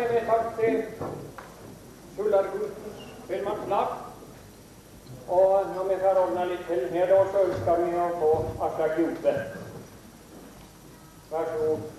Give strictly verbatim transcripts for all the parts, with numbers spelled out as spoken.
seg med takk til Sulargutens filmannslag. Og når vi har ordnet litt til her da, så ønsker vi å få Aslak Jope. Vær så god.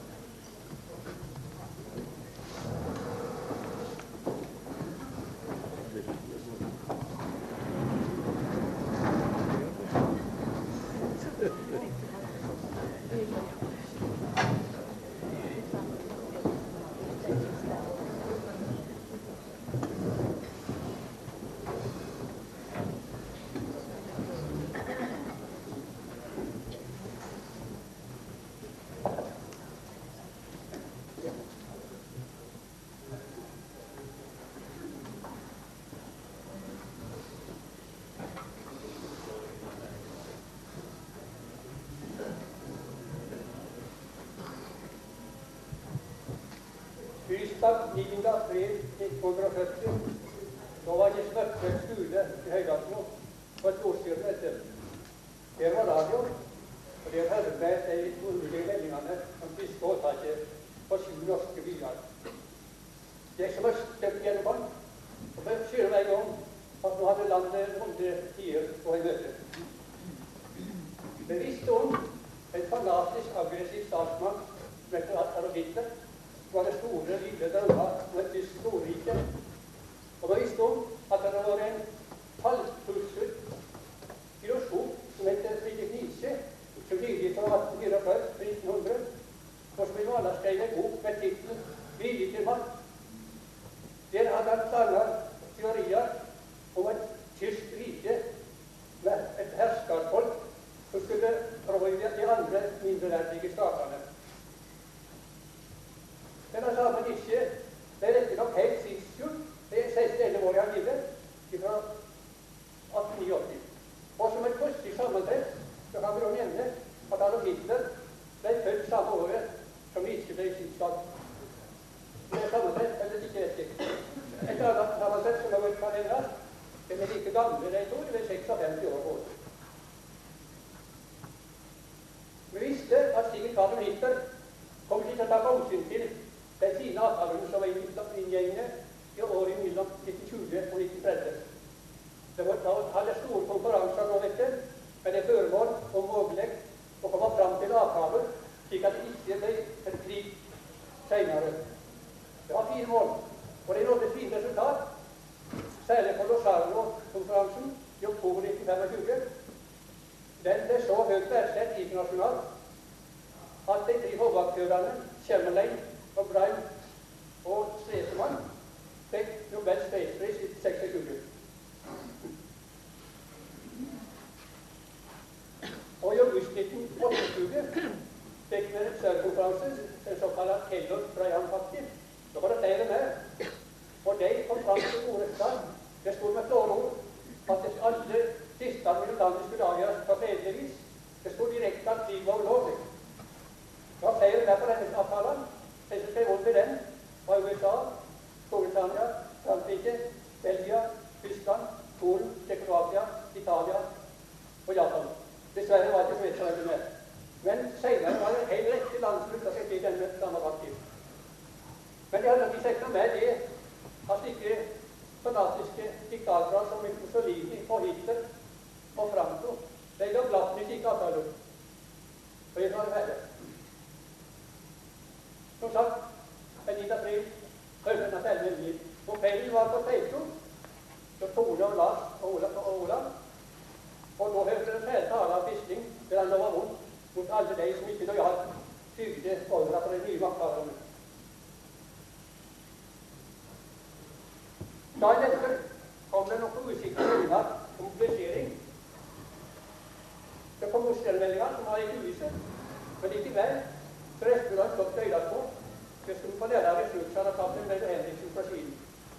niende april nittenhundrafyrtio, då var det Snøtvedt skole i Høydalsmo på et jordstyre etter. Der var radio, og der hørte jeg de underlige meldingene om fiske og åtaket på sju norske byer. Jeg som var støpt gjennom han, og jeg skylder meg om at nå hadde landet runde tider på en møte. Jeg visste om en fanatisk, aggressiv statsmann som heter Adolf Hitler, som hadde store, lille drømmer om et tysk storrike. Og jeg visste om at det var en halvpusset filosof som heter Friedrich Nietzsche, som levde fra atten fyrtifire til nitten hundre, og som i Maler skrev en bok med titlen «Vilje til makt». Der hadde han planlagt teorier om et tysk rike med et herskerfolk som skulle rå de andre mindreverdige statene. Men han sa man ikke, det er ikke nok helt tidsskjult, det er seksten år i han livet, fra atten nitti. Og som et plutselig sammentreff, så kan vi jo nevne at Adolf Hitler ble født samme året som Nietzsche ble i sin stad. Det er sammentreff, eller ikke vet ikke. Et annet sammentreff som har vært kalendret, det er like gamle, det er to, det er seksogfemti år år. Vi visste at Sigurd Karl Hitler kom til å ta hensyn til den sine avtalene som var inngjengende i året mellom nitten tjue og nitten tretti. Det var da hadde store konferanser nå etter, med det føremål om mulig å komme fram til avtaler, slik at det ikke ble en krig senere. Det var fire mål, og det nådde et fint resultat, særlig på Locarno-konferansen i oktober nitten tjuefem. Den ble så høyt verdsett internasjonalt at de tre hovedaktørene, Chamberlain og Braun og Stresemann, fikk Nobels fredspris i tjueseks. Og i august nitten tjueåtte fikk vi en større konferanse, en såkalt Kellogg-Brian-pakti. Da var det flere med, og de kom fram til gode resultat. Det stod med klare ord at alle siste mellom landet skulle avgjøres på fredelig vis. Det stod direkte at krig var ulovlig. Det var flere med på denne avtalen. De som skrev under den var U S A, Storbritannia, Frankrike, Belgia, Tyskland, Polen, Tsjekkoslovakia, Italia og Japan. Dessverre var det ikke så veldig med. Men senere var det en hel rekke land som sluttet seg til denne samme pakti. Men de hadde ikke sett noe med det at slike fanatiske diktatorer som Mussolini og Hitler og Franco, de ga glatt med slike avtaler. Og det var det verre. Som sagt, den niende april, høyden av selve liv. Og kvelden var på Teito, så Tone og Lars og Olav og Olav. Og da hørte den fæle tale av Quisling, der han lovet vondt mot alle de som ikke lojalt tygde ordre for de nye makthaverne. Dagen etter kom det noen usikre meldinger om mobilisering. Det kom Ostermeldinger som var i huset, men likevel så resten av stått døylet på. Det skulle få lære av ressursene og tatt en veldig hendelsen fra siden.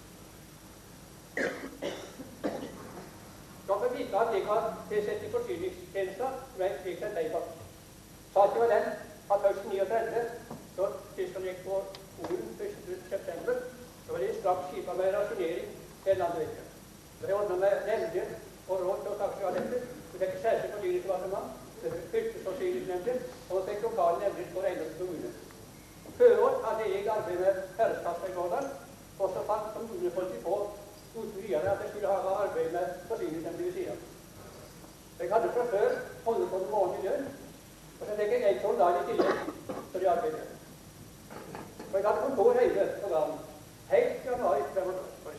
Da fikk vite at jeg var tilsett i forsyningstjenester, som jeg fikk seg deg på. Saken var den at høsten niogtredve, da Tyskland gikk på Polen første september, så var det straks skipet med rasjonering til landet vekk. Det ordnet med nemnder og råd til å takke av dette. Det fikk særlig forsyningsdepartement, det fikk fylkesforsyningsnemnder, og det fikk lokale nemnder for eiendomskommuner. Før oss hadde jeg arbeid med herreskapet i Gårdal, og så fant kommunefolket på uten videre at jeg skulle ha arbeid med forsyningsnemnden ved siden. Jeg hadde fra før holdt på med vanlig lønn, og så fikk jeg en sånn dag i tillegg til det arbeidet. Og jeg hadde kontor hjemme på dagen, helt til januar femogfyrre.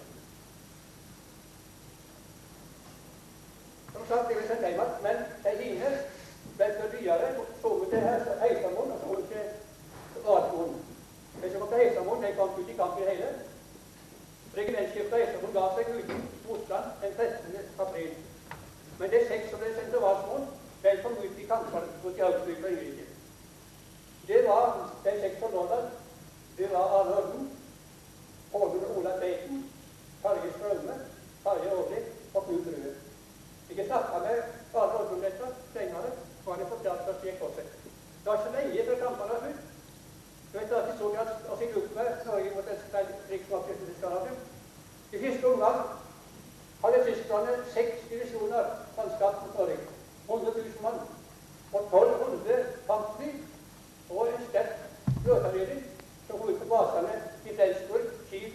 Som sagt, jeg vil sende hjem at, men jeg hinner, venter videre, så vi til Heisamoen, og så holdt til Radmoen. Jeg som kom til Heisamoen, jeg kom ut i kamp i det hele. Regimentskiftet Heisamoen ga seg uten motstand den trettende april. Men det er seks som ble sendt til Radmoen, vel kom ut i kampene mot Jaugsvik og Ringerike. Det var de seks fra Nordland. Det var Arne Ørden, Hågen Ola Tveiten, Tarje Strømme, Tarje Aarli og Knut Rue. Jeg snakket med Arne Ørden om dette senere, og han er fortalt at det gikk også. Det var ikke lenge før kampene var slutt. Du vet at de så at å sitte opp med Norge mot et krigsmakt i Skandinavien. I første omgang hadde tyskerne seks divisjoner mannskap mot Norge, hundre tusen mann, og tolv hundre kampfly og en sterk flåteavdeling som går ut på basene i Flensburg, Kiel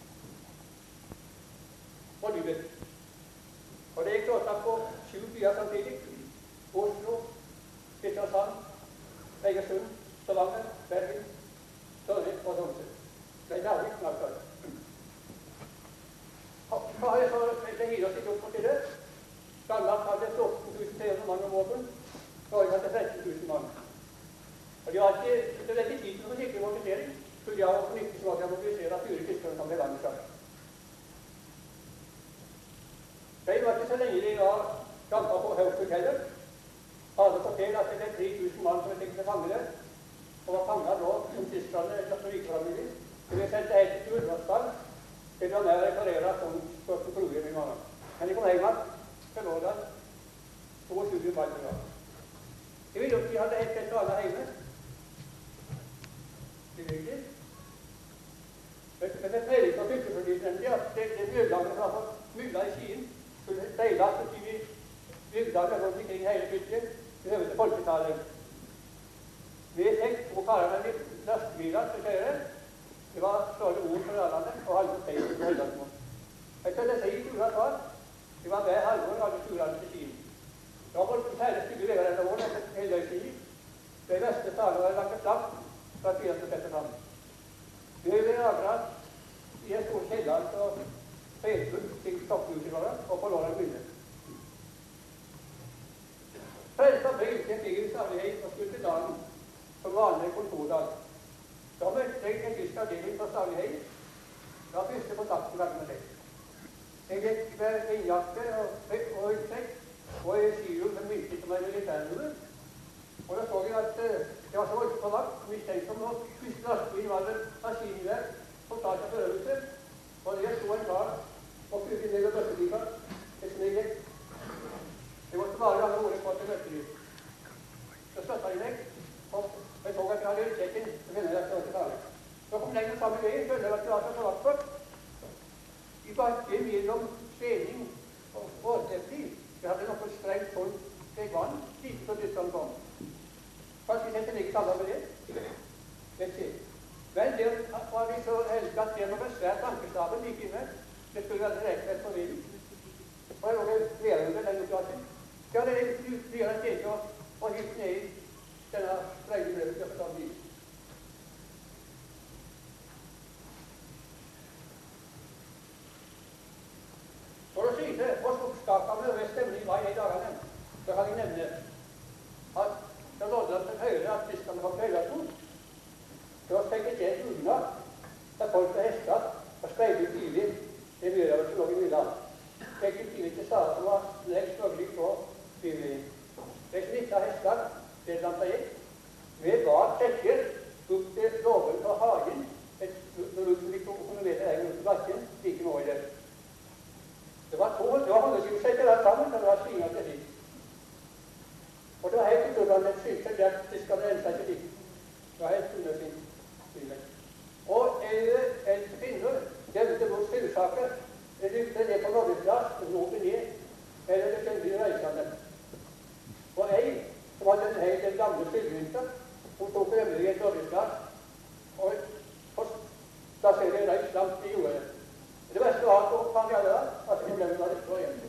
og Lübeck. Og det gikk klart på sju byer samtidig: Oslo, Kristiansand, Egersund, Stavanger, Bergen, Trondheim og Tromsø. Det er nærmere knart for det. Hva har jeg så det gir oss ikke opp mot det? Danmark hadde fjorten tusen tre hundre mann om våpen, Norge hadde tretten tusen mann. Og de har ikke, det er ikke tid til å sikre mobilisering, skulle jeg på nytte som at jeg mobiliserer fire tyskerne som ble landet sammen. Det var ikke så lenge de var gammel på Hausburg heller. Alle forteller at det er tre tusen mann som er tenkt til fangene, og var fanget nå som tyskerne etter Rikfamilien. Det ble sendt helt til Ulvasdal, til å nær reparere som spørste program i morgen. Men de kom hjem til Nordland, toogtyve mann i dag. Jeg vil jo ikke hadde helt et alle hjemme. Det er viktig. Men det er veldig for fylkespolitiet nemlig at det er bjørnlagene fra Mulla i Skien skulle deiles til vi bygdene rundt omkring hele fylket til høyde til folketallet. Vi fikk to karer med lastebiler til kjøre. Det var Ståle Ord fra Ørlandet og Halvor Teis fra Høylandsmål. Jeg kunne si tura kvar. Det var hver halvår alle turene til Skien. Da var det særlig stygge veger denne våren etter hele Skien. Det verste taler var lagt et slapp fra fire til sette fram. Vi ble lagret i en stor kjeller og Fredfull til topphuset og på Låland Bygde. tredje april gikk jeg i Stavlighet og skulle til dagen som vanlig kontordag. Da møtte jeg en tysk avdeling fra Stavlighet. Da første kontakten var med det. Jeg gikk med vindjakke og ryggsekk og i skihjul med myntet som en militærhue. Og da så jeg at uh, det var så voldsomt på vakt, mistenksom og første lastbil var det maskinvær som tar seg førerhuset. Og det sto en kar og fylte ned og bøttelipa. Det sniget. Det måtte bare lange ordet på til møtteliv. Så støtta de meg, og jeg så at jeg hadde ryggsekken, så finner jeg at det var til tale. Så kom lenger sammen med veien, følte jeg at det var så på vakt for. I bakken mellom Svening og Vårtepli, vi hadde noe strengt sånn stegvann, slik som dyttene kom. Kanskje vi setter ikke sammen med det? Det sier. Men det var vi så heldig at det var svært tankestaben like inne. Det skulle være direkte etter vinden. Og jeg var flere under den utklassen. Så hadde jeg utbyret en teke og, og hylt ned i denne sprengbrødet til å forstå bil. For å syne hvor skogskakene over stemningen var i de dagene, så kan jeg nevne at det nådde til høyre at tyskerne kom til Høylandsmoen. Så fikk jeg et unna der folk med hester og spreide ut tidlig det myrøver som lå i Nyland. Fikk ut tidlig til staden som var legg smøglig på byvingen. Det snitta hester, det blant seg gikk. Vi var trekker opp til låven på hagen, et rundt to kilometer egen ut til bakken, like nå i det. Det var to, det var hundre der sammen, og det var svinget til dit. Og det var helt utrolig et sykt seg der tyskerne renset til dit. Det var helt undersyn. Og eldre kvinner dømte mot styrsaker, det lyfte ned på Norgesplass, råpte ned, eller det kjente de reisende. Og ei, som hadde en hei den gamle styrgynta, hun tok rømmelig i et Norgesplass, jeg røyk slamt i jordet. Det verste var at han gjør det, at det problemet var ikke var egentlig.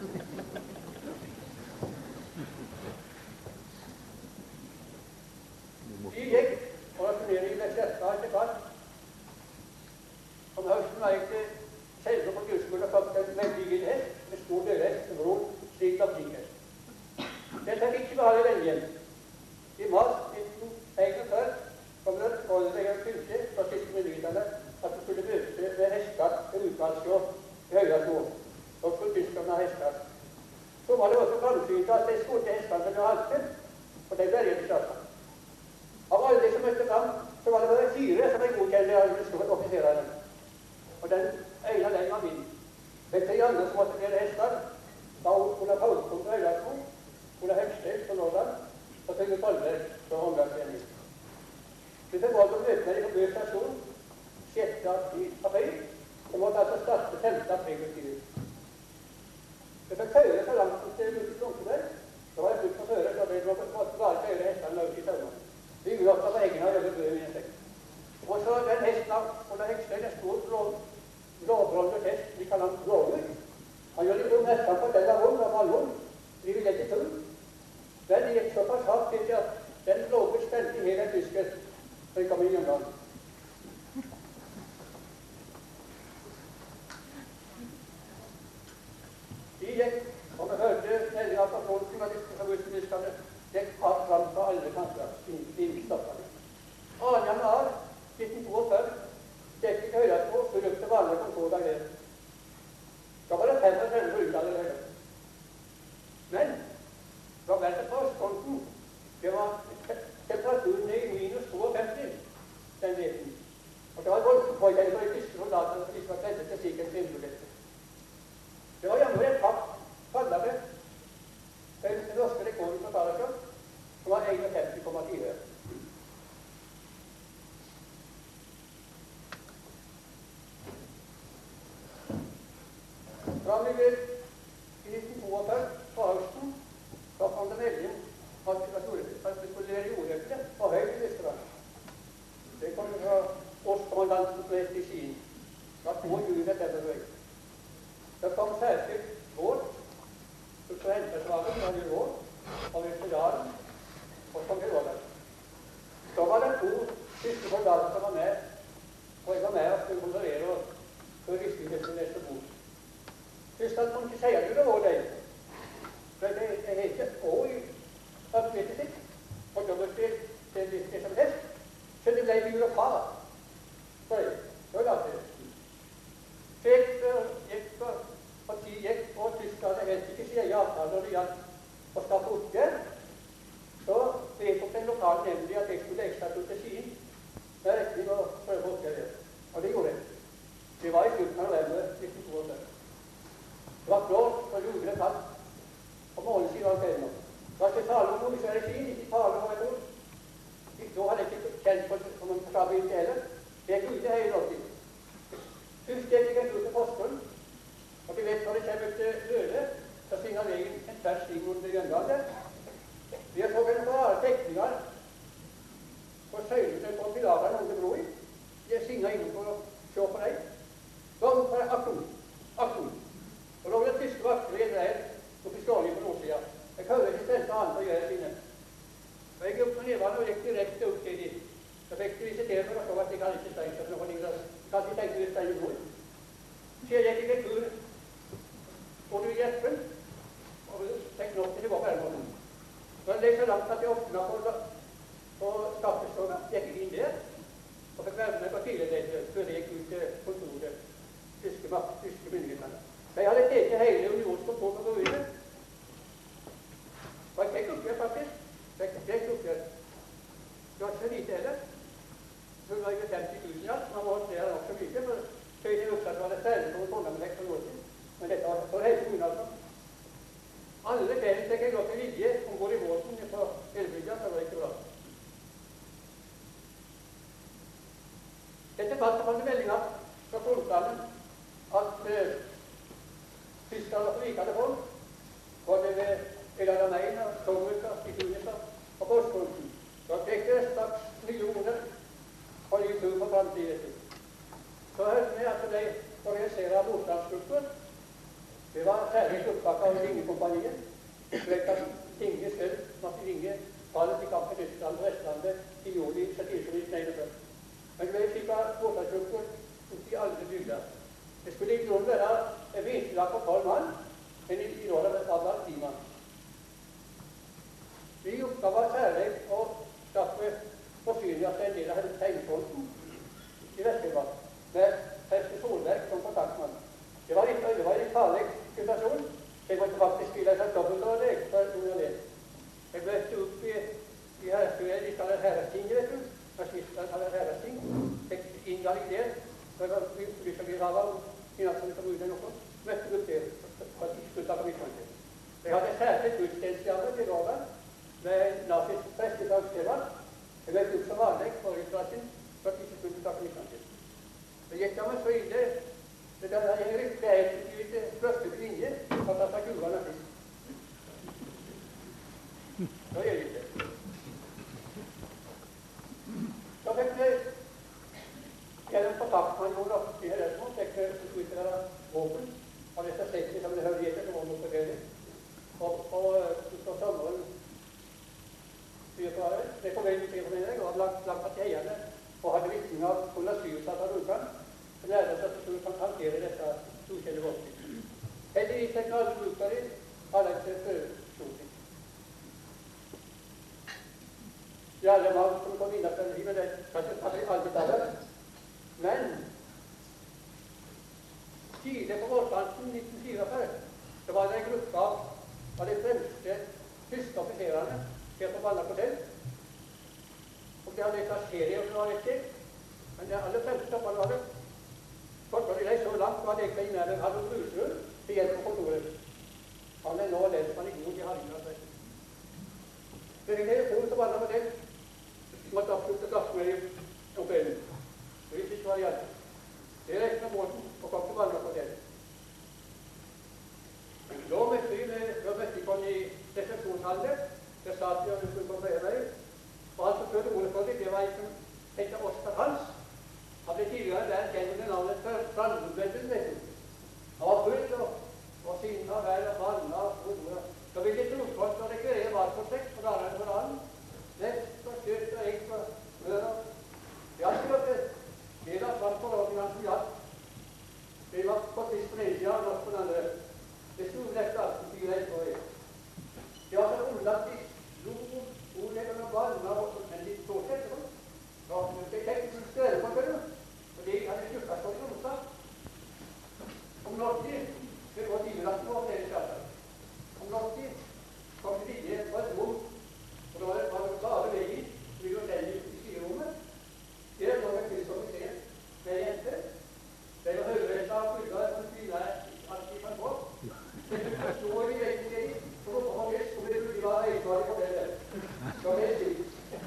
De gikk, og turneringen ble slettet etter hvert. Om høsten var jeg til selve på grunnskolen og fått en veldig gild hest, med stor dørhest, som ror, slik av flinghest. Den fikk ikke beholde venjen. I mars nitten enogfyrre kom det Olveggen fylke fra siste myndighetene at det skulle møte ved hester til utvalgsjå i Høyasjå, og skulle tyskerne ha hester. Så var det også framsynt at de skodde hestene som ble haltet, og de ble redde klassen. Av alle de som møtte fram, så var det bare fire som var godkjente av de offiserene. Og den ene av dem var min. De tre andre som måtte bli hester, var Ola Paulsson fra Høyasjå, Ola Hemsted fra Norrland, og Trygve Kolberg fra Håndverksforeningen. Vi fikk valgt å møte meg på Bø stasjon sjette april, og måtte altså starte femte april i tiden. Vi fikk høre så langt til Lutte Blomsterberg. Da var jeg slutt på føre, så ble det måtte bare høre hestene ut i tøvnene. Vi gjorde oss av egne av Jølle Bø i en sekk. Og så den hesten av Ola Hemsted, en stor blåbrollet hest, vi kaller han Blåvur. Han gjør litt om hestene på den av vond, av alvor. Vi ville ikke tro. Den gikk såpass hardt til at den blåvur spente i hele tysker. Så jeg kom inn en gang. De gikk, og vi hørte veldig at folken var litt fra bussministerne, gikk hardt fram fra alle kanter, inn i stoppene. annen januar nitten fyrtito gikk ikke høyre på, så løpte vanlig kontordag der. Da var det femogtretive bruddager høyre. Men, da ble det på Østfronten, det var temperaturen i minus femogfemti, den veten. Og det var voldpåkjenning for de tyske soldatene som liksom var kleddet til sikkerhets innbruddette. Det var jammer et papp, kallere, den norske rekorden på Tarasjø, som var femtién komma fire. Framligger i nitten fyrtito, på høsten, da kom det melding at det skulle levere jordøkene på høyt i Østland. Det kom fra Årskommandanten som het i Skien. Det var tjuende september høyt. Det kom særskilt båt, så skulle hentesvagen fra Jørvål, av Østerdalen, og som Grådal. Så var det to tyske soldater som var med, og jeg var med og skulle kontrollere oss før visningen neste bord. Tyskland kom ikke si at det var deg, for det er ikke å i oppsmittet sitt, og da måtte det det som helst, så det ble mye å fara. Så det var det det. Så gikk gikk og tid gikk, og Tyskland hadde helst ikke sier avtale når det gjaldt å skaffe oppgjør. Så vedtok den lokale nemlig at jeg skulle ekstra til Skien med retning og prøve oppgjør. Og det gjorde jeg. Det var i slutten av november nitten fyrtito. Det var klart, og gjorde det fast. Og morgensiden var kvelden nå. Det var ikke tale om noe, så er det fint, ikke tale om et ord. Da hadde jeg ikke kjent på som en forsabilt heller. Det er ute hele åttid. Først gikk jeg en tur til Posten, og vi vet når det kommer til Løle, så svinger veien en tvers inn mot Grønlandet. Vi har så en rare tekninger på søylene på pilagene under bro i. De er svinger inne for å se på deg. Gang for akton, akton. Og da var det tyske vakter i en reir, og pistoler på nordsiden. Jeg hører ikke stente andre å gjøre sine. Og jeg gikk opp på nedvannet og gikk direkte opp til dem. Så fikk de visitere for å se at de kan ikke stegne seg, for de kanskje tenkte de stegne bord. Så jeg gikk en tur, og du i hjelpen, og tenkte nok til det var på den måten. Men det er så langt at jeg åpnet på, på skatteståndet, gikk jeg inn der, og fikk være med på tidligere før jeg gikk ut til kontoret, tyske makt, tyske myndighetene. Men jeg hadde teket hele unionskontor på Gruine. Og jeg fikk oppgjør faktisk. Jeg fikk oppgjør. Det var ikke så lite heller. Så var jeg femti tusen alt. Man må se nok så mye, for tøyde jeg oppsatt var det særlig for å med for noe til. Men dette var for hele kommunen altså. Alle kvelden fikk jeg godt til vilje om går i båten på Elbrygga, så var det ikke bra. Etter hvert kom det meldinga fra Trondheim at uh, Tyskland og likende folk, både ved Eladamein og Stormuka, i Tunisa og Postfronten. Da fikk det straks millioner og ny tur på fremtiden. Så med at det ble organisert av motstandsgrupper. Det var særlig opptak av Lingekompaniet. Slik at Tinge selv måtte ringe fallet i kampen i Tyskland og Vestlandet i juli nitten enogfyrre. Men det ble slik av motstandsgrupper ut i alle bygder. Det skulle ikke noen være en vinterlag på tolv mann, men i, i rådet var det ti mann. Vi oppgav særlig å skaffe forsyninger til en del av tegnfolken i Vest-Finnmark, med prester Solberg som kontaktmann. Det var ikke det var en farlig situasjon. Jeg måtte faktisk spille seg dobbeltrolle for noen av det. Jeg ble opp i, i herrestuet, de kaller herresting, vet du. Fascistene kaller herresting. Jeg inngang i det, for jeg lyste bli rava innenfor kommunen og noe. Møtte opp det, for at de skulle ta på mitt hånd. Jeg hadde særlig gudstjenestehjemme til Rådet, med nazisk prestedagssteder. Jeg vet ut som vanlig for utdragen, for at de ikke skulle ta på mitt hånd. Det gikk da med så ille. Det der er en riktig eget første linje for at det er gulvene fisk. Da gjør vi det. Da fikk vi gjennom kontaktmann og opp i Hellersmål, fikk vi utviklere våpen av disse sekene som det hører etter, det var noe forskjellig. Og, og på sommeren fyrfare, det kom inn i fyrfare, og hadde lagt, lagt at eierne og hadde virkning av hundre syv-satt av Rukan. Det lærte oss at vi kan håndtere dette storkjente våpen. Heldigvis er alle brukere alle til prøvesjoning. De alle mann som kom inn til livet, det kanskje tar vi aldri av det. Men tidlig på vårkanten nitten fireogfyrre, så var det en gruppe av de fremste tyske offiserene her på Vannaportell. Og det hadde ikke serie som var viktig, men det aller fremste var det. Kortvarig reis så langt var det ikke inn med hadde brusrød til hjelp på kontoret. Han er nå lest man i god i Harringer. Det er en telefon som var på den, som måtte avslutte gassmøyet om kvelden. Det visste ikke hva det gjaldt. Det reiste med båten og kom til vannet på den. Da møtte vi med kom i resepsjonshallet. Det satt vi og skulle komme med meg. Og han som førte ordet for det, det var en som heter Oskar Hans. Han ble tidligere der gjennom det navnet Brandbøtten, vet du. Han var full og, og sinna vær og vanna og ordet. Da ville trofast og rekvirere matprosjekt på dagen for dagen. Lest og kjøtt og egg og smør og... Det har ikke vært det. Det er da fram på rådene som gjaldt. Det var på sist på den ene siden, og på den andre. Det stod rett alt i fire på det. Det var så omlagt i blod, ordleggen og vanna og men litt så sett. Ja, det er ikke så større på det. Og det hadde slukket sånn i Rosa. Om Norge, det var timelagt på det skjønner. Om Norge kom det videre på et rom, og da var det bare veien, vi var den i stygerommet. Det var noe til som vi ser, med jenter. Det var høyrevelta av fulgar som spiller alt i kan gå. Det forstår vi egentlig, så nå var det som det burde være øyesvaret på det der. Så det er slik.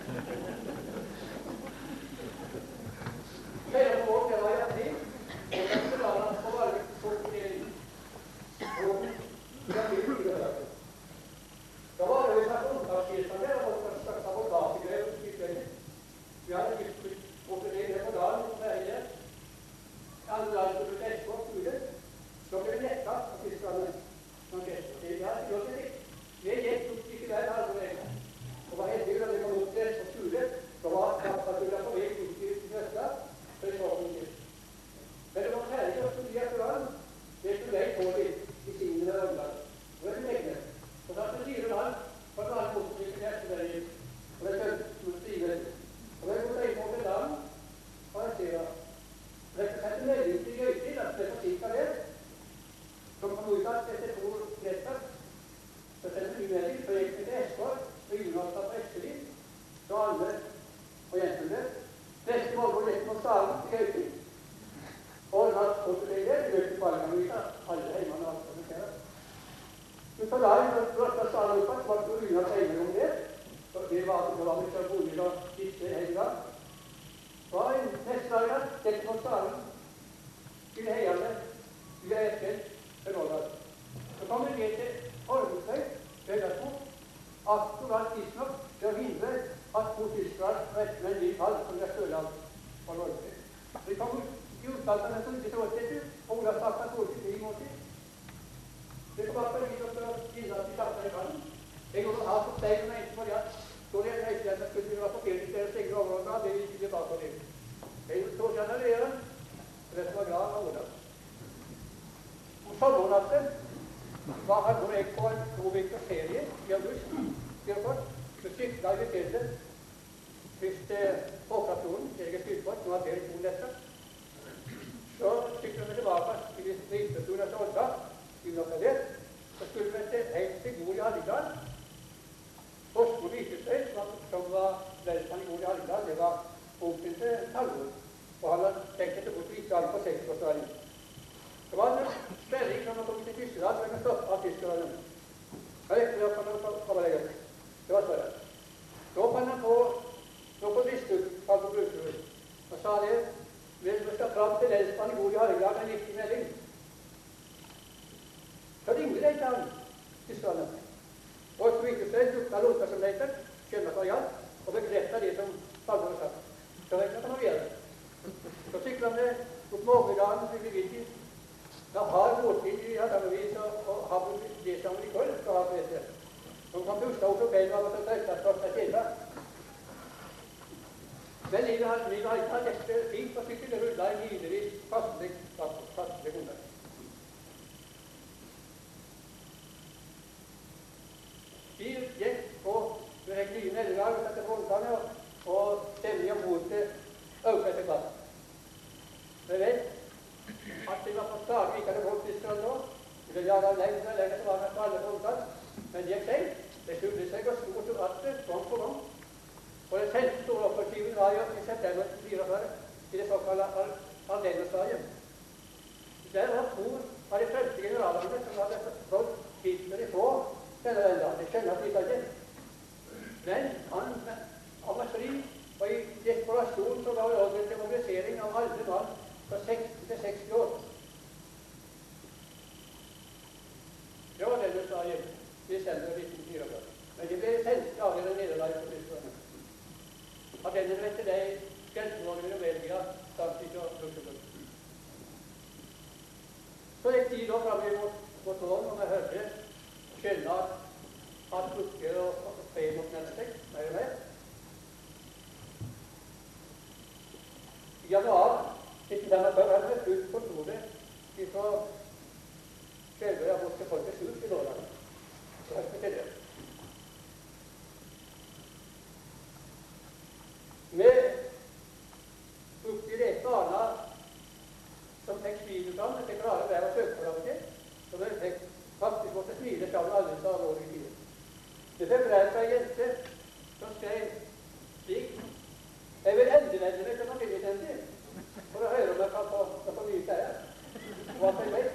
Hele på det var jeg til, og da skulle han få være så fordeling. Og det er mye mye høyre. Da var det jo sånn omtakskirken der, og det var slags abordategrev og sykveldig. Vi hadde lyst operere på dagen og ferie. Andre dagen skulle vi lese på skole. Så ble vi nekka av fiskerne. Det hadde gjort det litt. Det gikk ut ikke der alle veien. Og var heldig da vi kom ut til skole, så var kapsatulla på vei ut i Nøsta. Men det var ferdig å studere etter vann. Det skulle jeg få litt i sine øyne. Og det legger. Og da skulle fire vann på en annen motorsykel i Etterbergen. Og det skulle stige. Og det skulle jeg få til land. Og jeg sier da. Det er en melding til Gøytil at det er for cirka det. Som kom ut av etter to netter. Så sendte vi melding for jeg til Esvår. Og Ynåstad på Eskelid. Så alle og jentene. Neste morgen gikk mot salen til Gøytil. Og natt kom det det, det gikk bare kan vite, alle hjemme og alt som det skjer. Men så da jeg brøtte salen opp, så var det på unna tegner om det. Så det var det var mye bolig og disse hele dag. Så neste dag da, gikk mot salen til heierne, til Eskel, til Rådal. Så kom vi ned til Ormsøy, Høydersmo, akkurat tidsnok til å hindre at to tyskere og ettermenn blir kalt som det er stølet av Norge. Vi kom ut uttalte meg for ikke trådstedet, og Ola startet trådstedet i måte. Det var for litt å finne at de startet i kanten. Jeg gjorde det her for seg, men ikke for det at så det er ikke at jeg skulle rapportere til deres egne områder, det vil ikke tilbake på det. Jeg så gjerne det gjør, og det var glad av Ola. Om sommernatten var han og jeg på en to vekkers ferie i august, med sykla i fjellet. Først Håkapsjonen, jeg er styrtbort, nå har dere to netter. Så sykla vi tilbake til Rimsøstolen etter Odda, i noe der. Så skulle vi til helt til Gol i Hallingdal. Torsko Vikesøy, som var lensmann i Gol i Hallingdal, det var onkelen til Talvor. Og han hadde tenkt etter bort Vikdalen på seksårsdagen. Det var en sperring som han tok til Tyskland, men han stoppet av Tyskland. Jeg vet ikke hva han kom og legge. Det var svaret. Så fann han på noe på Vistud, han på Brusrud, og sa det, vi skal fram til lensmann i Gol i Hallingdal, en viktig melding. Så ringte de til han, Tyskland. Og så gikk det seg, lukta låta som leiter, skjønnet hva hjalp, og bekreftet det som Talvor hadde sagt. Så vet jeg hva han gjør. Så syklet han det, mot morgendagen, så vi gikk i. Da har båtbil i Hardangervis og har det sammen i kveld, så har det det. De kan puste opp og beina og så trøytet for seg til. Men livet har ikke hatt dette fint, og sykkel det rullet i milevis fastelig, fastelig grunnlag. Vi gikk på med en nye nederlag og satte frontene, og stemning om motet økte etter hvert. Vi vet at det var for stadig ikke hadde fått Tyskland nå. Vi ville gjøre det lengre og lengre, så var det på alle frontene. Men det gikk seg. Det skjulte seg og stod til rattet, gang på gang. Og den sendte store offensiven var jo i september fireogfyrre i det såkalte Ardennerstadiet. Der var to av de første generalene som hadde fått Hitler ifra denne velden. Det skjønner at de ikke hadde. Men han var fri, og i desperasjon så var det også en mobilisering av alle mann fra seksti til seksti år. Det var denne stadiet i desember nitten fireogfyrre. Men de ble sendt av denne nederlaget på Tyskland. At denne vet til deg, grensemålene i Belgia, samtidig og Luxemburg. Så gikk de da fremme mot, mot tårn, og vi hørte skjønne at at busker og, og fred mot mennesker, mer og mer. I januar nitten femogfyrre hadde vi fullt kontoret fra selve av Norske Folkets Hus i Nordland. Så hørte vi til det. Vi brukte det baner som fikk smilet fram, vi fikk rare vær og søkforlange, så vi fikk faktisk måtte smile sammen alle sa våre i tiden. Det fikk brev fra en jente som skrev slik: jeg vil endelig vende meg til familietendig, for å høre om jeg kan få, få mye færre. Hva for meg?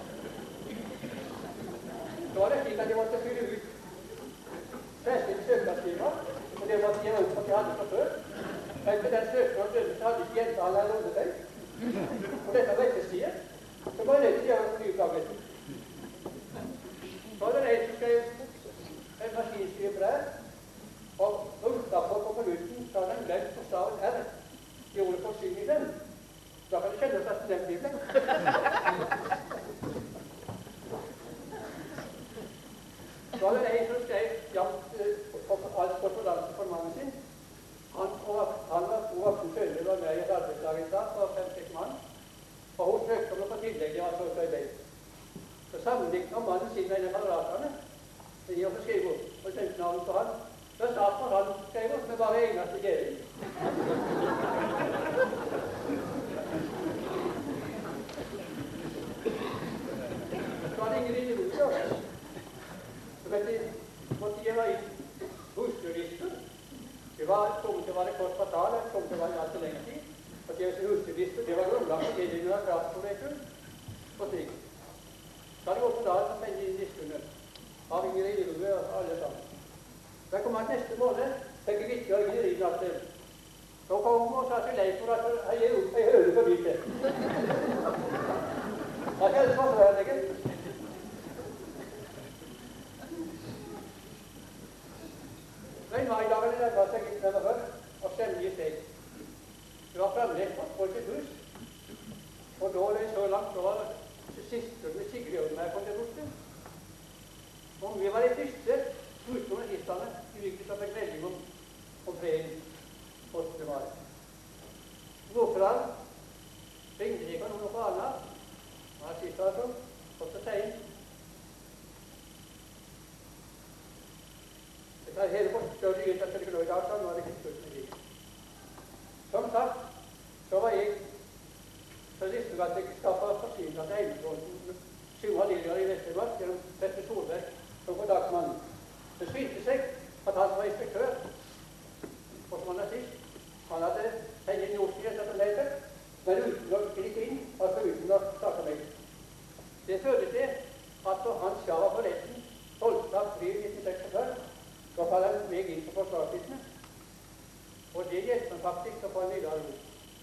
Så var det slik at de måtte fylle ut særskilt søknadsskriver, og det måtte gjøre opp at de hadde fra før. Men til den søknaden døde, så hadde ikke jenta alle lånet seg. Og dette var ikke stiet, så var det nødt til å gjøre mye plaget. Så var det en som skrev en maskinskriverbrev, og utenfor på forluten så hadde han glemt på staven R i ordet forsyningen. Da kan det kjennes at den blir blengt. Så var det en som skrev jakt alt korrespondanse for mannen sin. Han og han var to voksne sønner var med i et arbeidslag i stad for fem-seks mann, og hun søkte om å få tillegg til at hun så i beid. Så sammenliknet om mannen sin med en av kameratene, det gir å få skrive opp, og tenkte navnet på han. Da satt når han skrev opp med bare eneste gjeldig. Så var det ingen individer. Så vet de, måtte de være inn hustrulister. Det var kommet til å være kort kvartal, det kom til å være alt for lenge tid. Og det var hustrulister, det var grunnlag for tildelingen av kraft på vekken, og slik. Så hadde de gått på dagen og sendte inn listene. Av Ingrid Rue og alle sammen. Da kom han neste måned, fikk jeg ikke å Ingrid Rue at det. Så kom hun og sa til Leif for at jeg gir opp, jeg hører for vidt det. Da skal jeg svare for henne. Men maidagen i dette seg ikke med før, og stemmer i steg. Det var fremlegt på Folkets Hus. forstår det så langt så var siste med Sigrun meg på det borte. Og vi var de første utenom nazistene i hvilket som fikk melding om, om freden åttende mai. Hvorfor ringte de ikke noen på Anna, og han sitter altså, og så sier det er hele vårt større gitt at det ikke lå i dag, så nå er det ikke slutt med krigen. Som sagt, så var jeg så visste jeg at jeg skaffet forsyninger til Eivingsvolden syv halvdelen i Vestermark gjennom Petter Solberg som kontaktmann. Det skyldte seg at han var inspektør, og som han nazist. Han hadde sendt inn Oslo etter forleiter, men uten å gripe inn, altså uten å starte meg. Det førte til at når han sa var for retten tolvte april nitten seksogfyrre, da faller han meg inn på forsvarslittene, og det hjelper han faktisk å få en videre ro.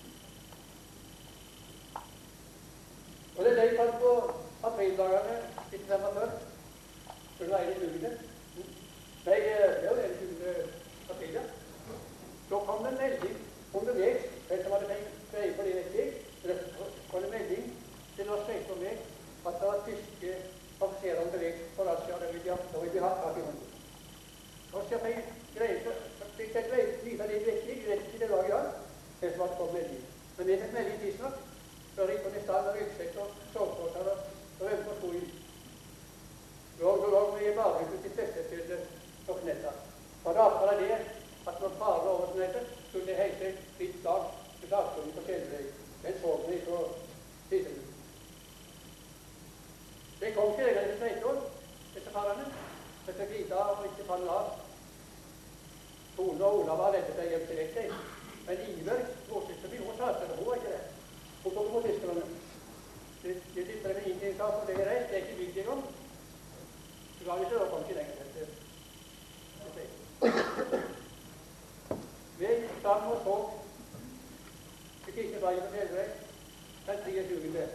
Og det er det jeg fant på aprildagene nitten femogfyrre, for det var en tjuende. Nei, det var en tjuende april, ja. Så kom det en melding om det meg, den som hadde tenkt greie på det vekk, så kom det en melding til norsk vekk for meg, at det var tyske offiserer om det vekk for Asia, og det ville de ha tatt i hånden. Og så fikk jeg greie, fikk jeg greie, vite det virkelig, rett til det var i dag, det som hadde kommet melding. Men det fikk melding tidsnok, så gikk hun i stand av ryggsekk og sovkåter og øvde på skoen. Låg og låg med i barnet til flestestyret og knetta. Og da var det at når faren over knettet, skulle det heise litt slag til dagskolen på Kjellerøy. Den så den ikke på tiden. Det kom til egen til Sveitål, disse farene, etter Glida og ikke fann av. Tone og Ola var reddet seg hjem til dette, men Iver, vårsøster min, hun sa at det var ikke det. Hun tok mot tyskerne. Det lytter med inn til en sak, og det er rett, det er ikke bygd i gang. Så ga vi så da kom ikke lenger etter. Vi sammen og så vi kikket vei på Fjellvei, den treogtyvende.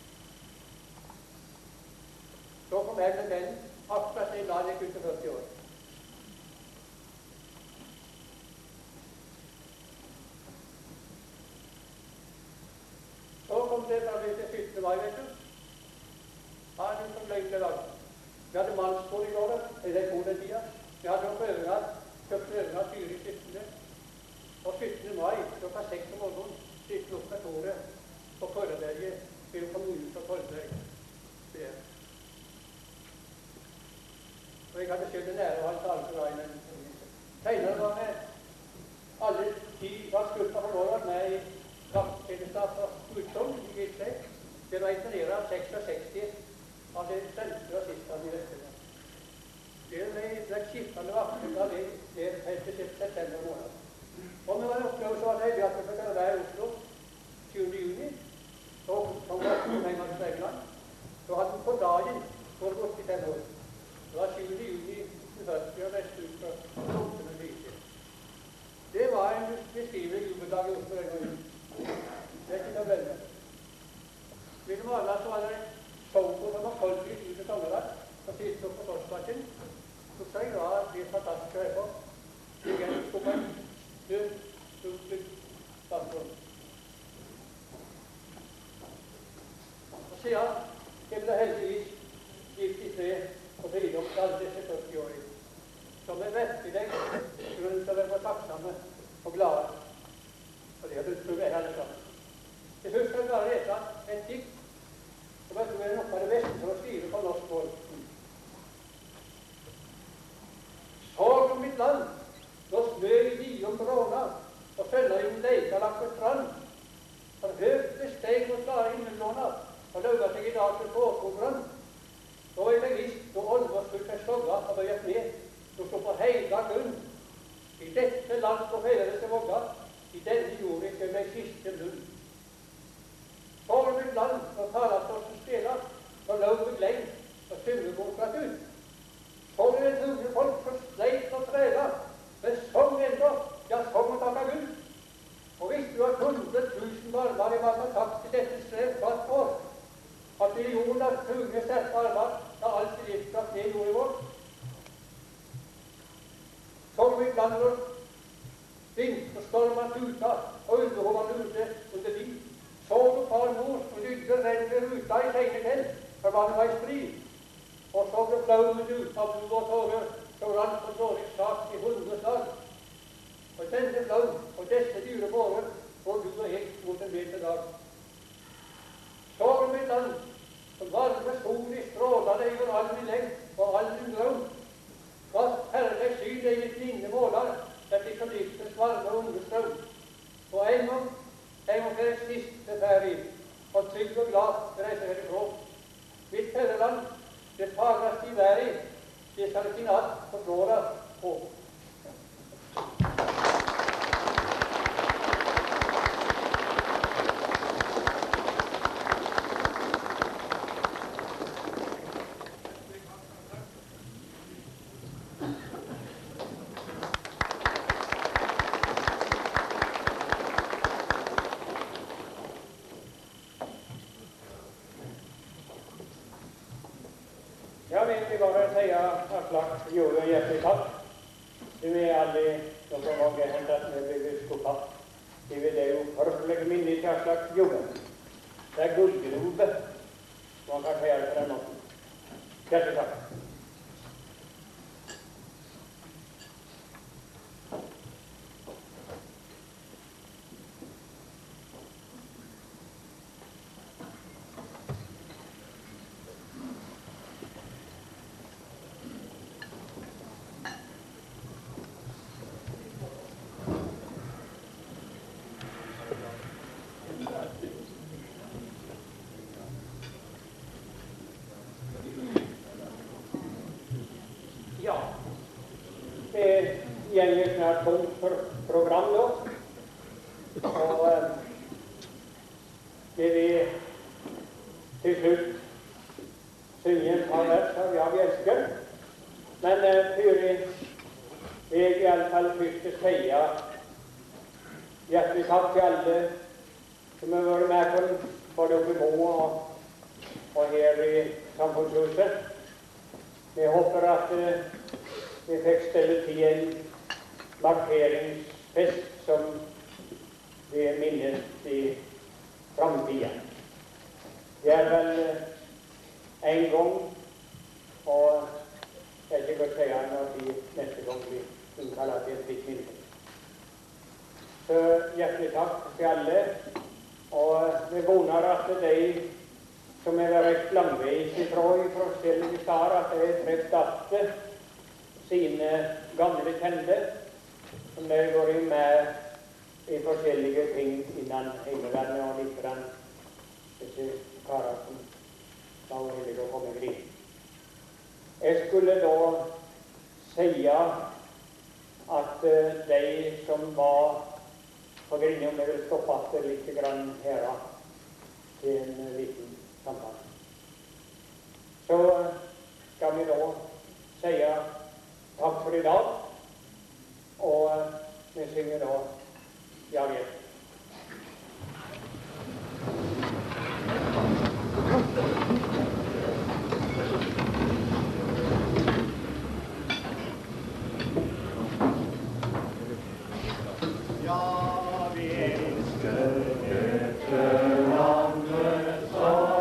Så kom jeg med den, akkurat siden da jeg kunne førti år. Så kom det fra til syttende mai, vet du. Han som løgte dag. Vi hadde mannsskole i går, eller i den tida. Vi hadde noen prøvene, kjøpt prøvene av syre i syttende. Og syttende mai, klokka seks om morgenen, sitter opp med toget på Korreberget, til kommunen på Korreberg. Og jeg hadde selv det nære, og han talte for veien. Senere var vi alle ti var skuldt av forlåret med i kamptjenestad fra Utsogn i Gilsøy. Det var interneret av seksogseksti av de svenske rasistene i Vestlandet. Det ble skiftende vakter av det helt til september måned. Og vi var oppe og så var det heldig at vi fikk være i Oslo tjuende juni, og kom vi opp med en gang til England. Så hadde vi på dagen for åttifem år. Det var tjuende juni nitten førti, og neste ut fra Tromsø med Lyse. Det var en beskrivelig jubeldag i Oslo den gangen. Det er ikke så veldig. Ved morgenen så var det Sovko som var koldt litt ut i sommerdag, og sitte opp på Torsbakken. Så sa jeg da at det er fantastisk å høre på. Ligger i skuffen, du, du, du, standpunkt. Og siden jeg ble heldigvis gift i fred og fridom til alle disse førti årene, som er virkelig grunn til å være takksomme og glade. Og det har du tror jeg alle sammen. Til først skal vi bare lese en dikt som jeg tror er noe av det beste for å skrive på norsk mål. Sorg om mitt land, når snø i diom bråna, og følger inn leika lagt på strand. For høgt det steg mot klare himmelblåna, og løgget seg i dag til påskobrann. Så er det visst og alvorsfullt er sorga og bøyet ned, så stå på heila grunn. I dette land på fære til vogga, i denne jord ikke med siste lund. Sorg om mitt land, når talerstossen spiller, når løvet gleng, og sumle går fra ut. Sorg er det tunge folk som sleit og trela, men sånn enda, ja, sånn må takke Gud. Og hvis du har hundre tusen armer i vann og takk til dette strev kvart år, at millioner tunge sterke armer har alltid livskraft ned i jordet vårt. Sorg mitt land når vind og stormer tuta, og underhovene ute under liv. Så du far mor som lydde redd ved ruta i sene til, for vannet var i strid. Og så ble flaumen ut av blod og tårer, så rant på dårlig sak i hundre slag. Og denne flaum og disse dyre bårer går du og helt mot en bedre dag. Så var mitt land, som varme sol i strålene over all min lengt og all min drøm. Hva herlig syn det i mitt minne måler, der fikk som livsens varme og understrøm. Og en gang, en gang for en siste ferie, og trygg og glad reiser herifra. Mitt fedreland, det fagreste i verden, det skal ikke natt på flåra på. Jag vill vi bara säga Aslak gjorde hjärtligt tack. Du är aldrig någon gång hänt att ni blivit skopa. Det är det ju förfärligt minne till Aslak gjorde. Det är guldgrove. Man kan säga det för den något. Hjärtligt tack. Det gäller snart tomt för program då. Och eh, det vi till slut synger har vers av jag älskar. Men eh, hur det i alla fall först säga hjärtligt tack till alla som har varit med på både uppe i Må och, och här i samfundshuset. Vi hoppas att eh, vi fick ställa till en markeringsfest som vi minnes i framtiden. Det är väl en gång och jag ska inte säga att vi nästa gång vi inkallar till ett fritt minne. Så hjärtligt tack till alla och vi vonar att det är som är rätt langvis ifrån ifrån Stelgestar att det är träffat att sine gamle kjente, som det går inn med i forskjellige ting innan heimevernet og litt grann disse karer som da var heldige å komme inn. Jeg skulle da si at uh, de som var på Grinjom, jeg vil stoppe etter litt grann her til en liten samtale. Så skal vi da si takk for i dag, og vi synger da «Ja, vet». Ja, vi elsker dette landet så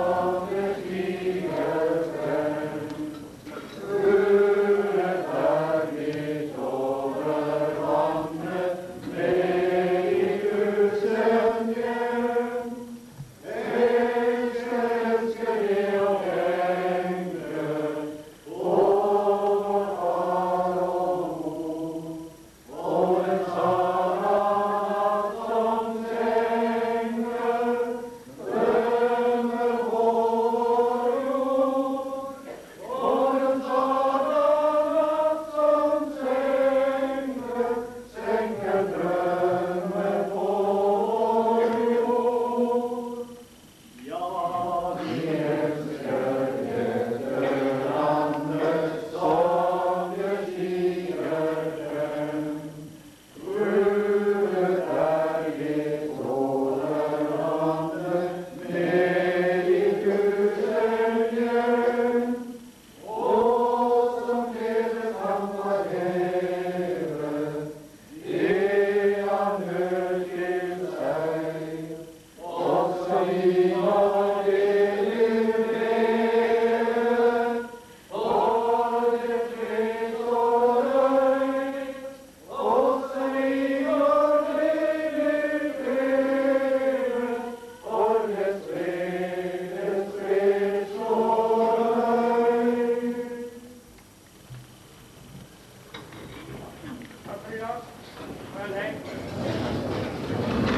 i dag. Vel, hei.